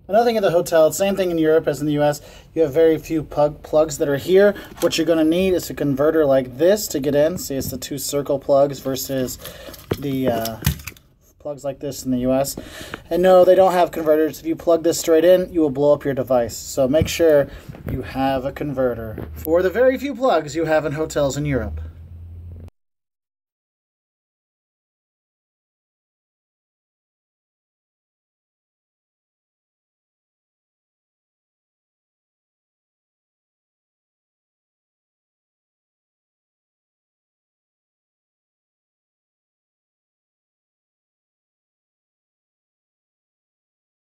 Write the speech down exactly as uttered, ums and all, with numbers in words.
Another thing at the hotel, same thing in Europe as in the U S, you have very few plug plugs that are here. What you're going to need is a converter like this to get in. See, it's the two circle plugs versus the uh, plugs like this in the U S. And no, they don't have converters. If you plug this straight in, you will blow up your device. So make sure you have a converter for the very few plugs you have in hotels in Europe.